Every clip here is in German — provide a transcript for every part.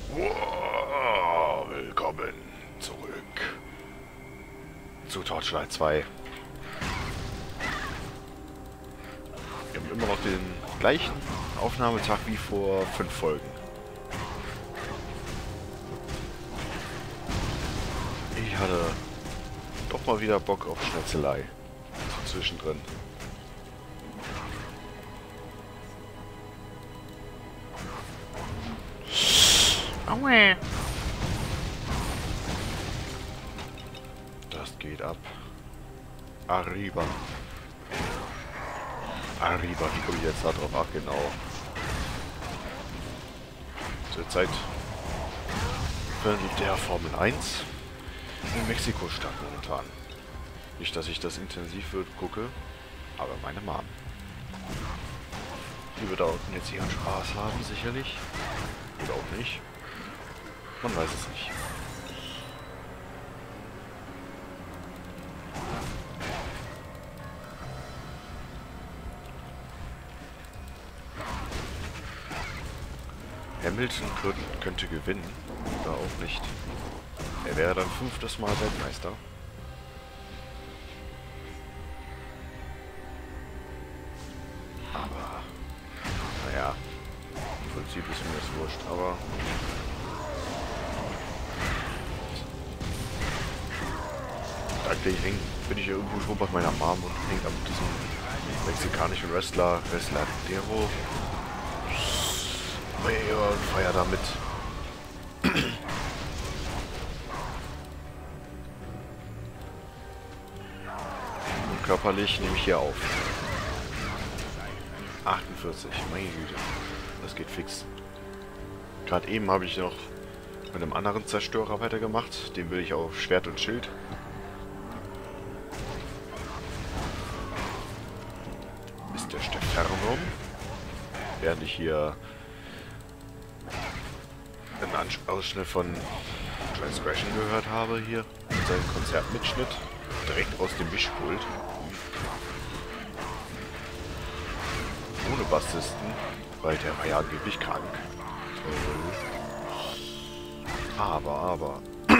Willkommen zurück zu Torchlight 2. Wir haben immer noch den gleichen Aufnahmetag wie vor 5 Folgen. Ich hatte doch mal wieder Bock auf Schnetzelei. Zwischendrin. Aua. Das geht ab. Arriba. Arriba, wie komme ich jetzt da drauf? Ach, genau. Zurzeit findet der Formel 1 in Mexiko statt momentan. Nicht, dass ich das intensiv gucke, aber meine Mom. Die wird da unten jetzt ihren Spaß haben, sicherlich. Oder auch nicht. Man weiß es nicht. Hamilton könnte gewinnen, oder auch nicht. Er wäre dann 5. Mal Weltmeister. Aber, naja, im Prinzip ist mir das wurscht, aber... Eigentlich bin ich ja irgendwo schon bei meiner Mom und hängt an diesem mexikanischen Wrestler Dero. Und feier damit. Und körperlich nehme ich hier auf. 48, meine Güte. Das geht fix. Gerade eben habe ich noch mit einem anderen Zerstörer weitergemacht. Den will ich auf Schwert und Schild. Ist der Stefernum. Während ich hier einen Ausschnitt von Transgression gehört habe hier. Seinen Konzertmitschnitt. Direkt aus dem Mischpult. Ohne Bassisten, weil der war ja angeblich krank. Aber.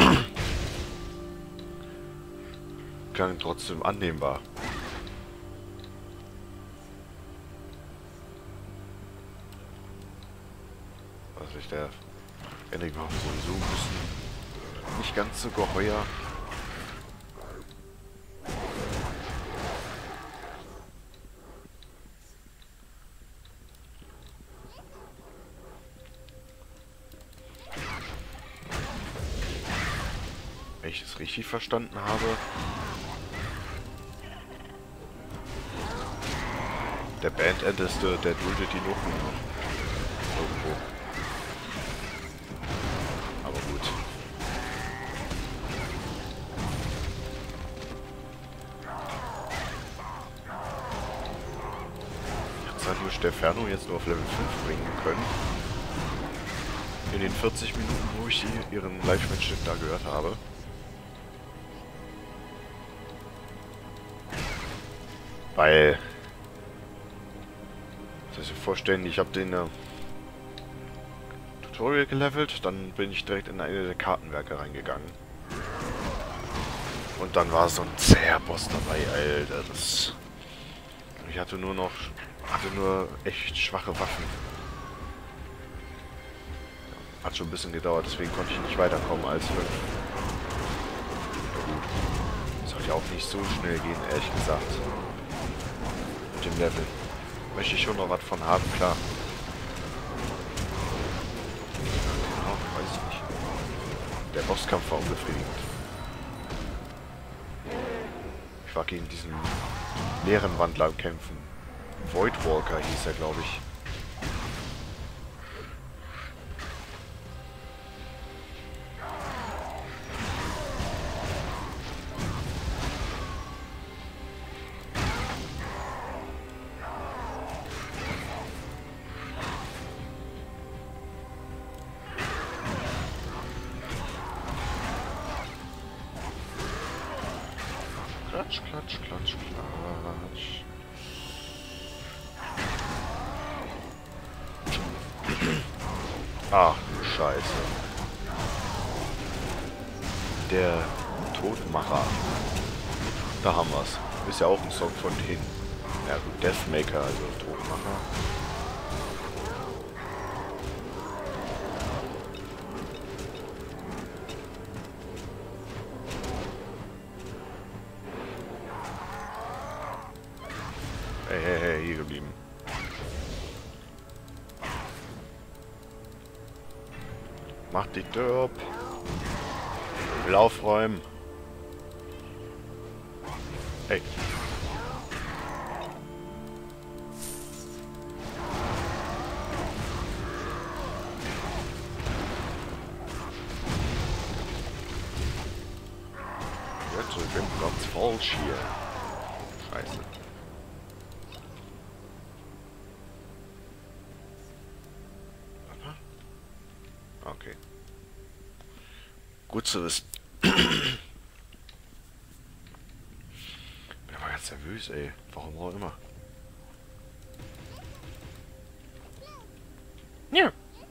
Klang trotzdem annehmbar. Also der Ending war sowieso ein bisschen nicht ganz so geheuer. Wenn ich es richtig verstanden habe, der Bandälteste, der duldet die Nutten irgendwo. Aber gut. Jetzt hat nur Stefano jetzt nur auf Level 5 bringen können. In den 40 Minuten, wo ich ihren Live-Match da gehört habe. Weil, das sich vorstellen, ich habe den Tutorial gelevelt, dann bin ich direkt in eine der Kartenwerke reingegangen. Und dann war so ein zäher Boss dabei, Alter. Ich hatte nur echt schwache Waffen. Hat schon ein bisschen gedauert, deswegen konnte ich nicht weiterkommen als 5. Sollte ja auch nicht so schnell gehen, ehrlich gesagt. Mit dem Level. Möchte ich schon noch was von haben, klar. Oh, weiß ich nicht. Der Bosskampf war unbefriedigend. Ich war gegen diesen leeren Wandler kämpfen. Voidwalker hieß er, glaube ich. Klatsch, klatsch, klatsch, klatsch. Ah, Scheiße. Der Todmacher. Da haben wir's. Ist ja auch ein Song von denen. Ja gut, Deathmaker, also Todmacher. Hey, hey, hey, hier geblieben. Mach die Tür ab. Ich will aufräumen. Hey. Jetzt sind wir ganz falsch hier. Scheiße. Okay. Gut zu wissen. Bin aber ganz nervös, ey. Warum auch immer. Ja.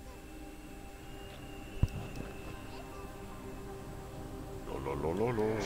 Lololololo.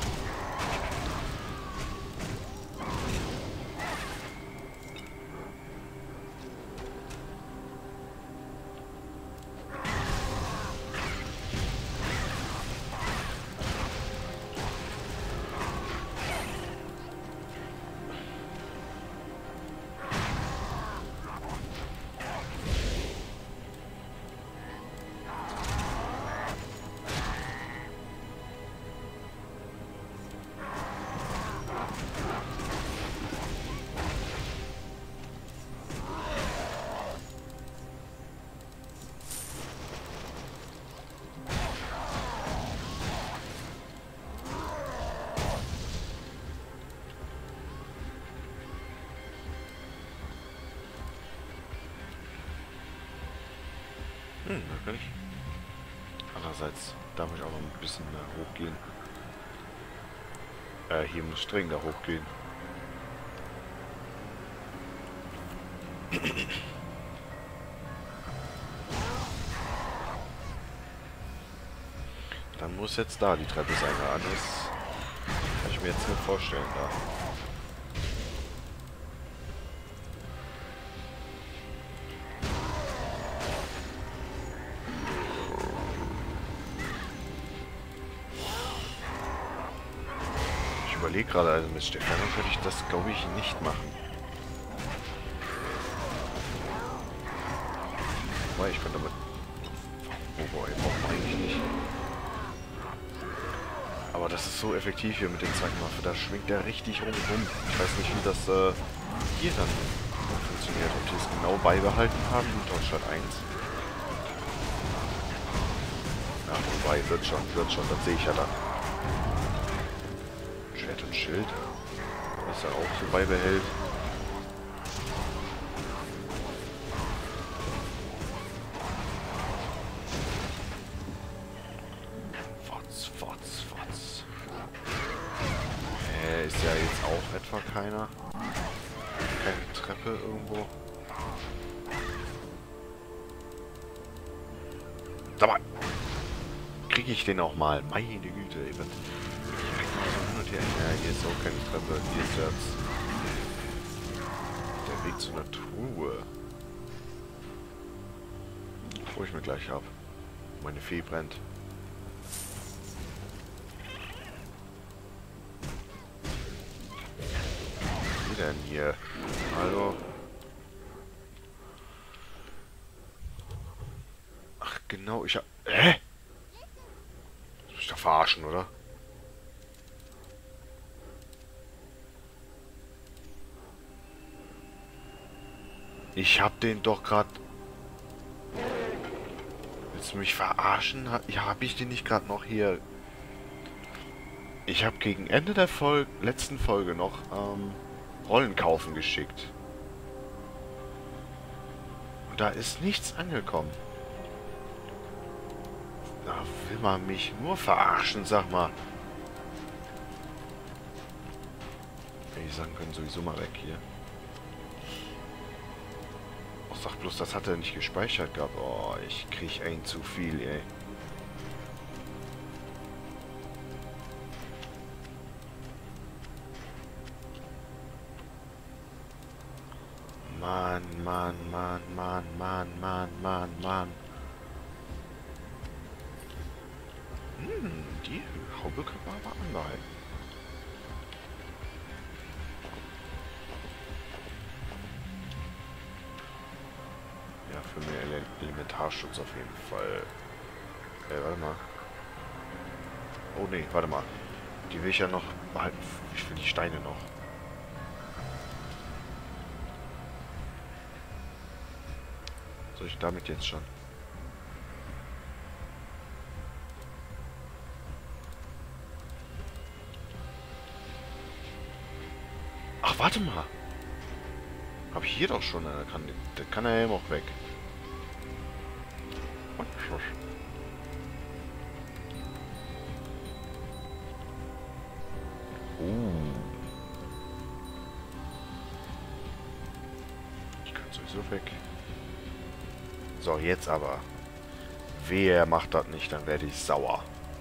Wirklich. Andererseits darf ich auch noch ein bisschen hochgehen. Hier muss streng da hochgehen. Dann muss jetzt da die Treppe sein. Anderes kann ich mir jetzt nicht vorstellen da. Ich überlege gerade, also mit Stefano würde ich das, glaube ich, nicht machen. Weil ich könnte damit... Oh boy, braucht man eigentlich nicht. Aber das ist so effektiv hier mit den Zackenwaffe. Da schwingt der richtig rum. Ich weiß nicht, wie das hier dann funktioniert. Ob die es genau beibehalten haben wie Deutschland 1. Ja, wobei, wird schon, das sehe ich ja dann. Schwert und Schild. Was er auch so beibehält. Fotz. Ist ja jetzt auch etwa keiner. Keine Treppe irgendwo. Sag mal. Kriege ich den auch mal? Meine Güte, ey. Ja, hier ist auch keine Treppe. Hier ist jetzt der Weg zu einer Truhe. Wo ich mir gleich ab. Meine Fee brennt. Wie denn hier? Hallo? Ach genau, ich hab... Hä? Das muss ich doch verarschen, oder? Ich hab den doch gerade... Willst du mich verarschen? Ja, hab ich den nicht gerade noch hier... Ich habe gegen Ende der letzten Folge noch Rollen kaufen geschickt. Und da ist nichts angekommen. Da will man mich nur verarschen, sag mal. Hätte ich sagen können, sowieso mal weg hier. Sag bloß, das hat er nicht gespeichert gehabt. Oh, ich krieg ein zu viel, ey. Mann, Mann, Mann, Mann, Mann, Mann, Mann, Mann. Die Haube können wir aber anbehalten. Ja, für mehr Elementarschutz auf jeden Fall. Warte mal. Oh nee, warte mal. Die will ich ja noch behalten. Ich will die Steine noch. Soll ich damit jetzt schon? Ach, warte mal. Hab ich hier doch schon. Der kann er ja auch weg. Ich kann sowieso weg. So, jetzt aber. Wehe, er macht das nicht, dann werde ich sauer.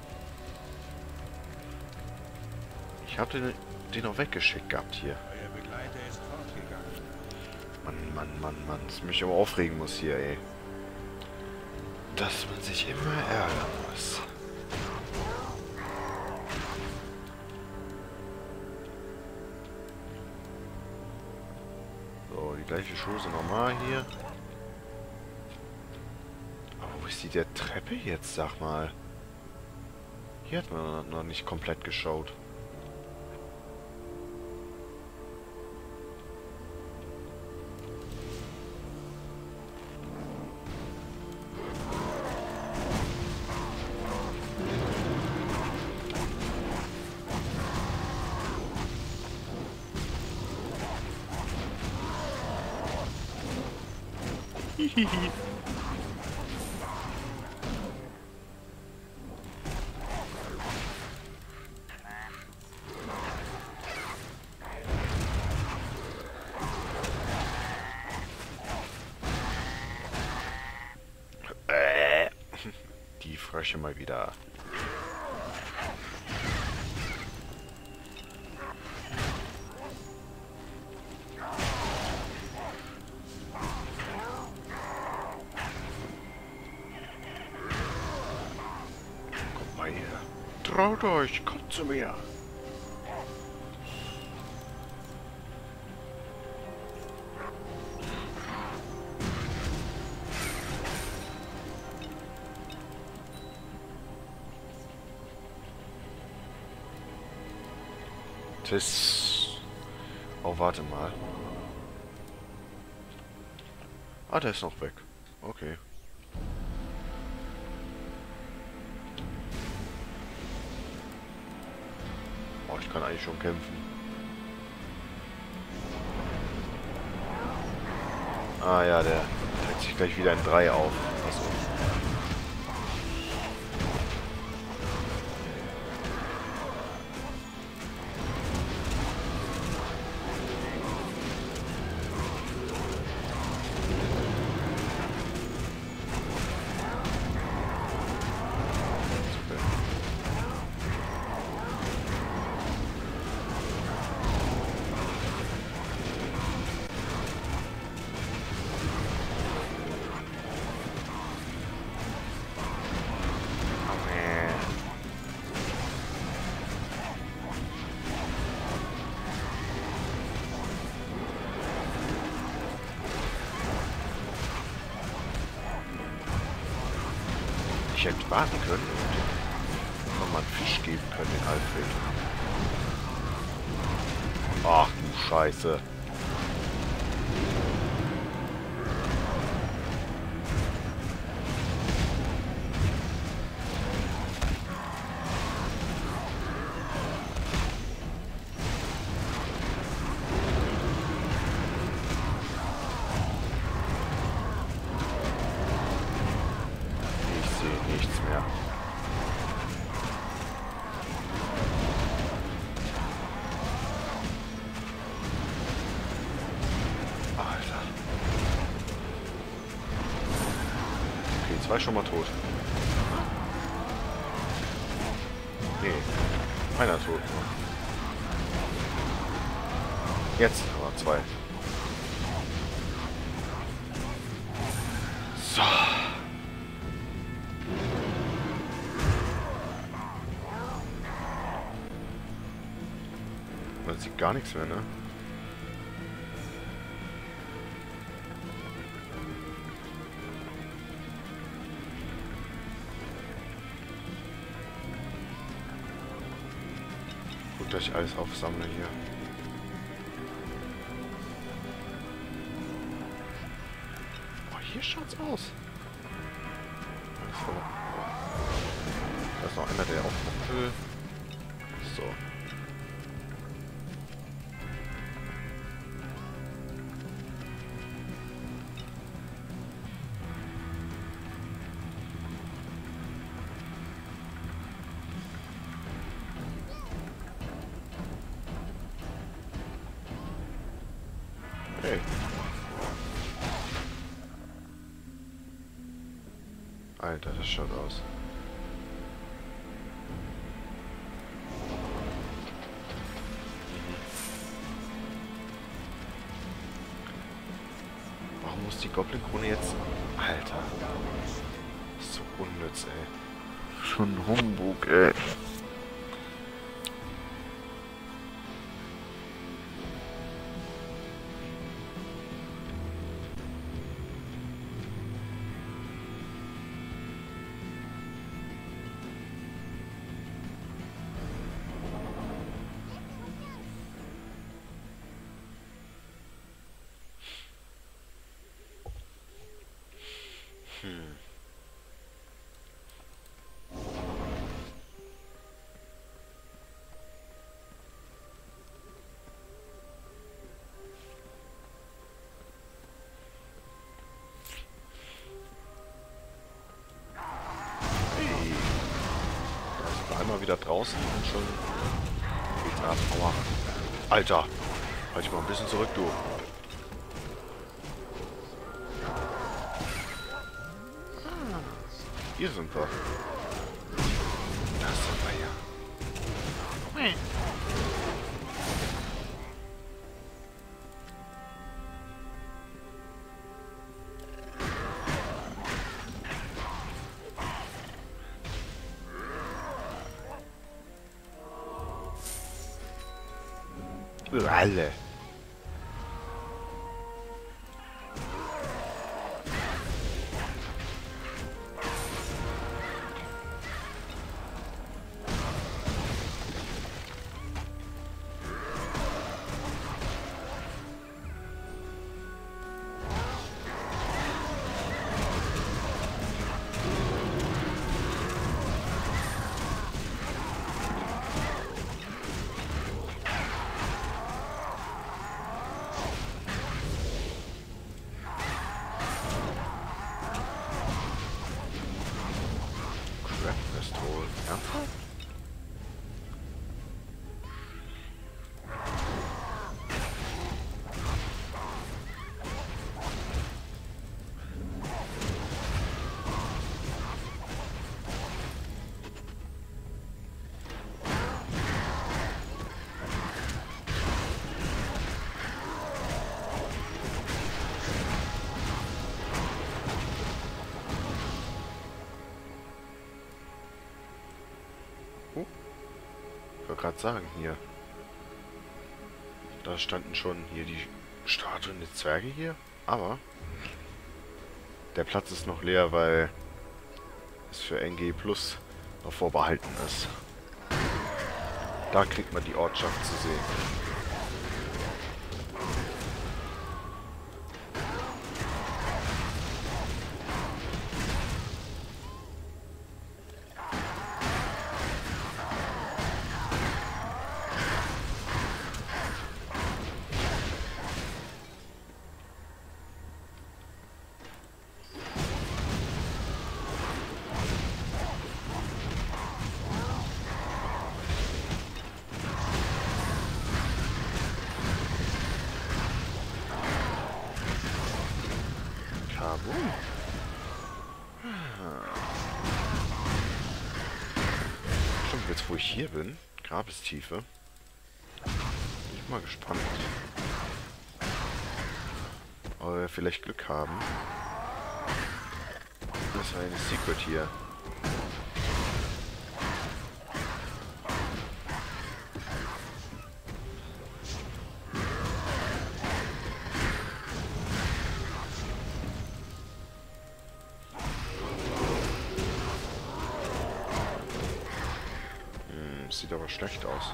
Ich habe den auch weggeschickt gehabt hier. Euer Begleiter ist fortgegangen. Mann, Mann, Mann, Mann. Das mich aber aufregen muss hier, ey. Dass man sich immer ärgern muss. So, die gleiche Chose nochmal hier. Aber wo ist die der Treppe jetzt, sag mal? Hier hat man noch nicht komplett geschaut. Hihihi. Die Frösche mal wieder. Kommt mal her. Traut euch, kommt zu mir. Das... Oh, warte mal. Ah, der ist noch weg. Okay. Oh, ich kann eigentlich schon kämpfen. Ah ja, der teilt sich gleich wieder in 3 auf. Achso. Ich hätte warten können und nochmal einen Fisch geben können, den Alfred. Ach du Scheiße. Nichts mehr. Alter. Okay, 2 schon mal tot. Nee, einer tot. Jetzt aber 2. So. Man sieht gar nichts mehr, ne? Gut, dass ich alles aufsammle hier. Oh, hier schaut's aus. Alles voller. Da ist noch einer, der auch will. So. Hey. Alter, das schaut aus. Warum muss die Goblin-Krone jetzt... Alter. So unnütz, ey. Schon Humbug, ey. Einmal wieder draußen und schon geht's ab. Aua. Alter, halt dich mal ein bisschen zurück, du. Hier sind wir. Das sind wir ja. Alle. Ernsthaft? Ich wollte gerade sagen, hier. Da standen schon hier die Statuen der Zwerge hier. Aber der Platz ist noch leer, weil es für NG Plus noch vorbehalten ist. Da kriegt man die Ortschaft zu sehen. Jetzt, wo ich hier bin, Grabestiefe, bin ich mal gespannt. Aber wir vielleicht Glück haben. Das war eine Secret hier. Sieht aber schlecht aus.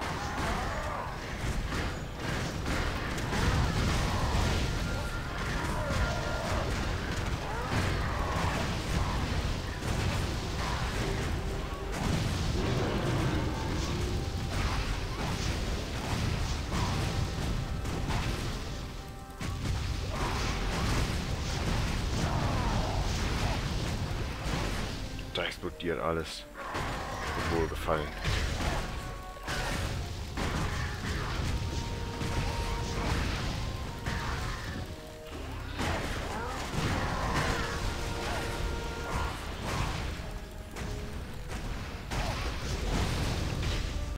Da explodiert alles. Wohlgefallen.